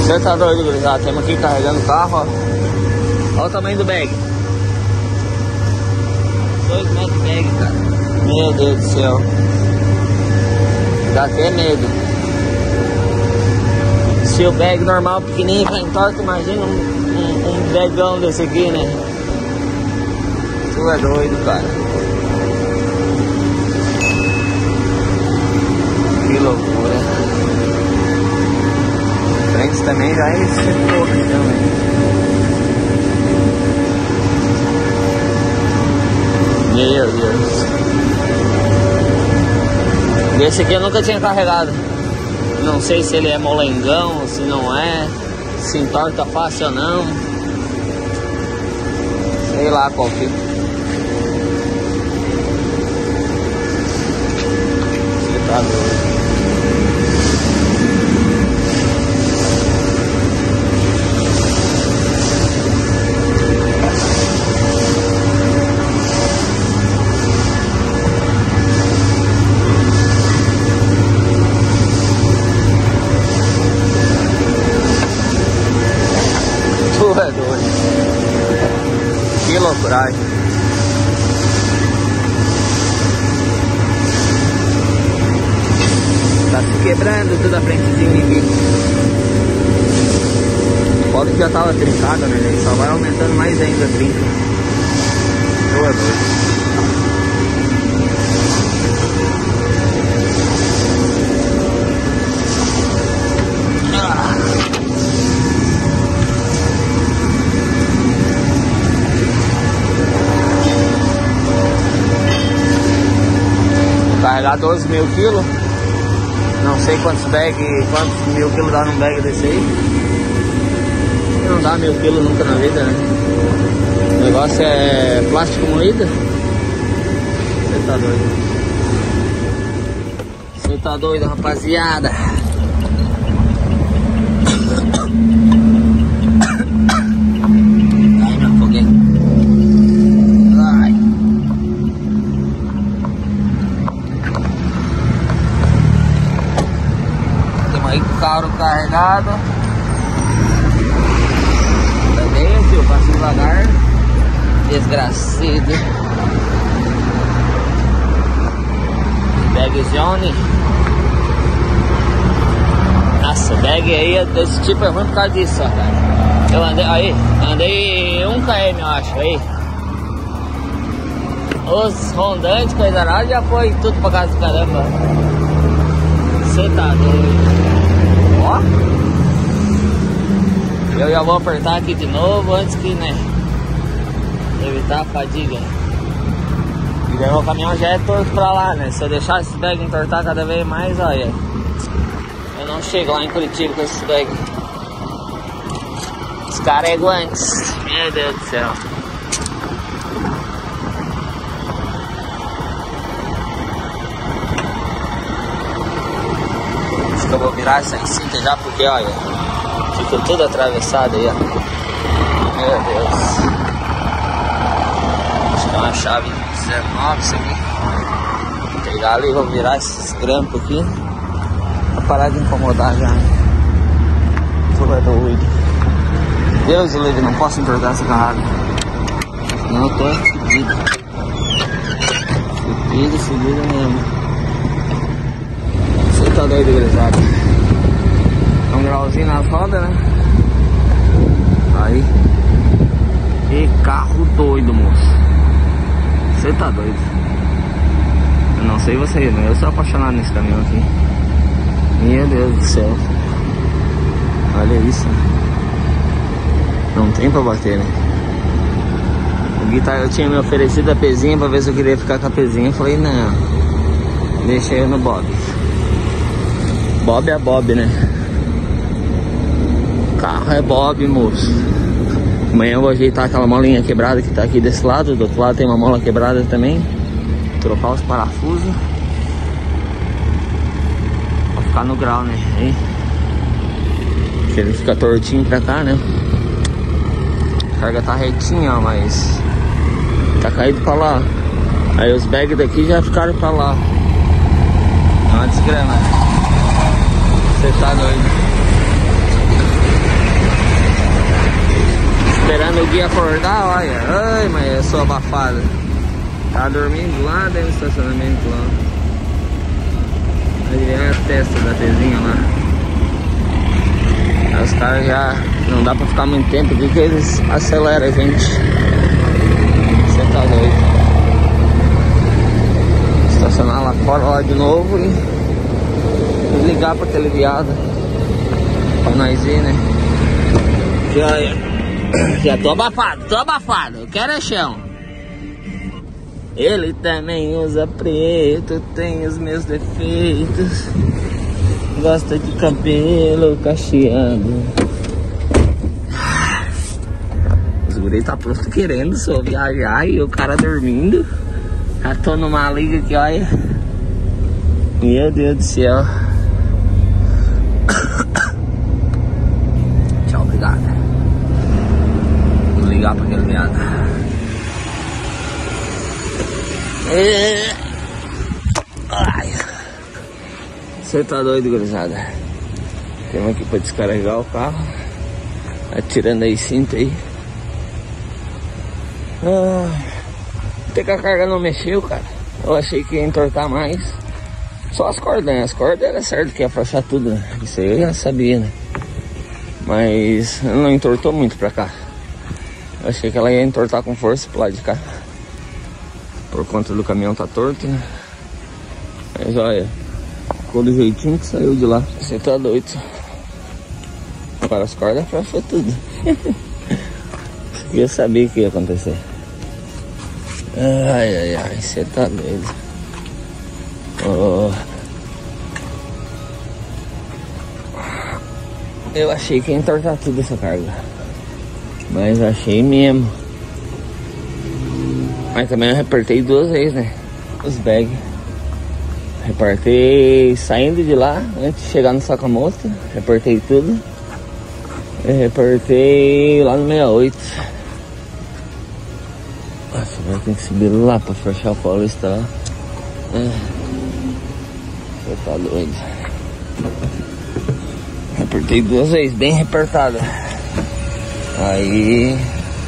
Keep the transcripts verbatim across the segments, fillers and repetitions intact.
Você tá doido, gurizada? Temos aqui carregando o carro, ó. Olha o tamanho do bag. dois metros de bag, cara. Meu Deus do céu. Dá até medo. Se o bag normal pequenininho vai em torta, imagina um, um, um bagão desse aqui, né? Tu é doido, cara. Que loucura. Frente também já é esse porra, então, né? Meu Deus. E esse aqui eu nunca tinha carregado. Não sei se ele é molengão, se não é, se entorta fácil ou não. Sei lá qual que. Você tá doido. É doido. Que loucuragem. Tá se quebrando tudo a frentezinha aqui. Pode que já tava trincada, né? Ele só vai aumentando mais ainda a trinca. Tu é doido. Carregar doze mil quilos. Não sei quantos bag, quantos mil quilos dá num bag desse aí. Não dá mil quilos nunca na vida, né? O negócio é plástico moído. Você tá doido. Você tá doido, rapaziada. Ai, me afoguei. Ai. Aí carro carregado. Também aqui, eu passo devagar. Desgraçado. Bag zone. Nossa, bag aí desse tipo é ruim por causa disso, ó, cara. Eu andei aí, andei um quilômetro, eu acho aí. Os rondantes, coisa lá, já foi tudo pra casa do caramba. Você tá doido. Ó, eu já vou apertar aqui de novo antes que, né, evitar a fadiga. E daí o caminhão já é torto pra lá, né? Se eu deixar esse bag entortar cada vez mais, olha, eu não chego lá em Curitiba com esse bag. Os caras é guantes. Meu Deus do céu. Eu vou virar essa cinta já porque, olha, ficou tudo atravessado aí, ó. Meu Deus. Acho que é uma chave dezenove isso aqui. Vou pegar ali e vou virar esses grampos aqui pra parar de incomodar já. Tudo é doido. Deus o livre, não posso entortar essa carrada. Não, eu tô fudido. Fudido, fudido mesmo. Você tá doido, gurizada. Um grauzinho na roda, né? Aí. E carro doido, moço. Você tá doido. Eu não sei você, mas eu sou apaixonado nesse caminhão aqui. Meu Deus do céu. Olha isso. Não tem pra bater, né? O guitarra, eu tinha me oferecido a pezinha pra ver se eu queria ficar com a pezinha. Eu falei, não. Deixa eu no Bob. Bob é Bob, né? Carro é Bob, moço. Amanhã eu vou ajeitar aquela molinha quebrada que tá aqui desse lado. Do outro lado tem uma mola quebrada também. Trocar os parafusos. Pra ficar no grau, né? Aí. Que ele fica tortinho pra cá, né? A carga tá retinha, ó, mas tá caído pra lá. Aí os bags daqui já ficaram pra lá. É uma desgrama. Você tá doido. consegui acordar, olha. Ai, mas eu sou abafado. Tá dormindo lá dentro do estacionamento lá. Aí é a testa da Tezinha lá. Aí os caras já não dá pra ficar muito tempo aqui que eles aceleram a gente. Você tá doido. Estacionar lá fora lá de novo e ligar pra aquele viado pra nós ir, né? Já, já tô abafado, tô abafado. Eu quero é chão. Ele também usa preto, tem os meus defeitos. Gosta de cabelo cacheado. Os guri tá pronto querendo só viajar e o cara dormindo. Já tô numa liga aqui, olha. Meu Deus do céu. Tchau, obrigado. Vou ligar pra aquele viado. Ai. Você tá doido, gurizada? Temos aqui pra descarregar o carro. Atirando aí cinto aí. Ah, até que a carga não mexeu, cara. Eu achei que ia entortar mais. Só as cordas, né? As cordas era certo que ia afrouxar tudo, né? Isso aí eu já sabia, né? Mas não entortou muito pra cá. Eu achei que ela ia entortar com força pro lado de cá. Por conta do caminhão tá torto, né? Mas olha, ficou do jeitinho que saiu de lá. Você tá doido. Agora as cordas afrouxou tudo. Eu sabia que ia acontecer. Ai, ai, ai, você tá doido. Oh. Eu achei que ia entortar tudo essa carga. Mas achei mesmo. Mas também eu repartei duas vezes, né? Os bags. Repartei saindo de lá, antes de chegar no Sakamoto. Repartei tudo. E repartei lá no sessenta e oito. Nossa, vai ter que subir lá pra fechar o Paulista lá. Você tá doido. Repartei duas vezes, bem repartada. Aí...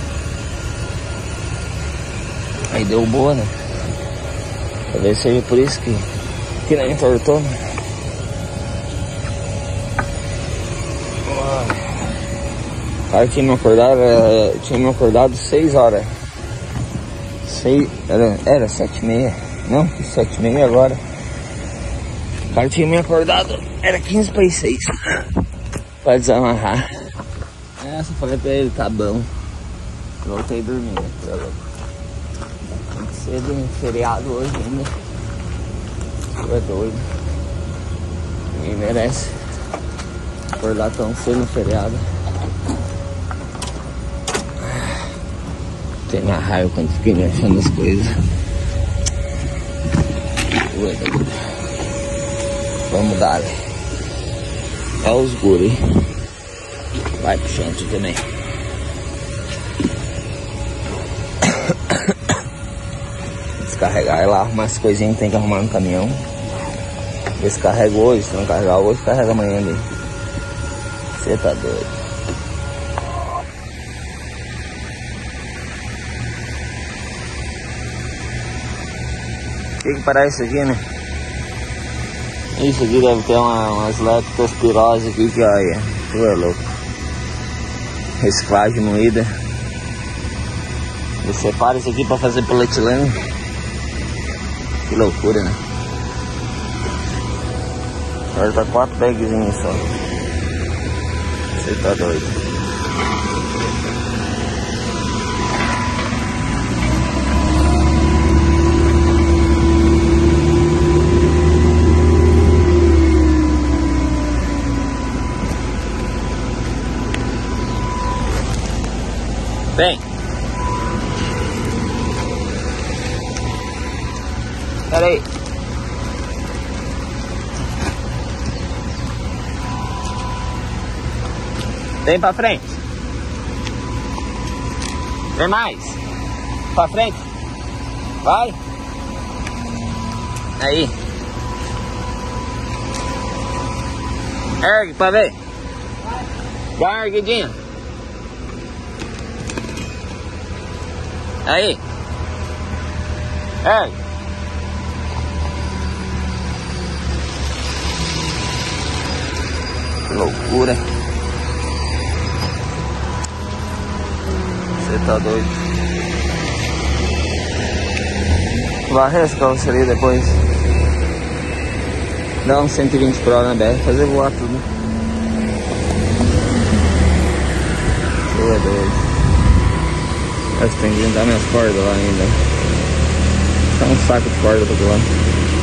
Aí deu boa, né? Talvez seja por isso que, que não entortou, né? O cara tinha me acordado, era, tinha me acordado seis horas. Seis, era, era sete e meia. Não, sete e meia agora. O cara tinha me acordado, era quinze para as seis. Pra desamarrar. Essa, falei pra ele, tá bom. Voltei dormindo, tá louco. Muito cedo, um feriado hoje ainda. Tu é doido. Ninguém merece acordar tão cedo no feriado. Tem uma raiva quando fiquei me achando as coisas. Tu é doido. Vamos dar. Olha os guri. Vai pro chão também. Descarregar e lá arrumar as coisinhas que tem que arrumar no caminhão. Ver se carrega hoje, se não carregar hoje, carrega amanhã ali. Você tá doido. Tem que parar isso aqui, né? Isso aqui deve ter uma, umas leptospirose aqui que olha. Tu é louco. Reciclagem moída. Você separa isso aqui pra fazer polietileno. Que loucura, né? Agora tá quatro bagzinhos só. Você tá doido. Vem. Pera aí. Vem pra frente. Vem mais. Pra frente. Vai. Aí. Ergue pra ver. Dá uma erguidinha. Aí. Ei. Que loucura. Você tá doido. Varrer essa carroceria depois. Dá uns cento e vinte por hora na B R, fazer voar tudo. Você é doido. Acho que tem que juntar minhas cordas lá ainda. Tá um saco de corda pra lá.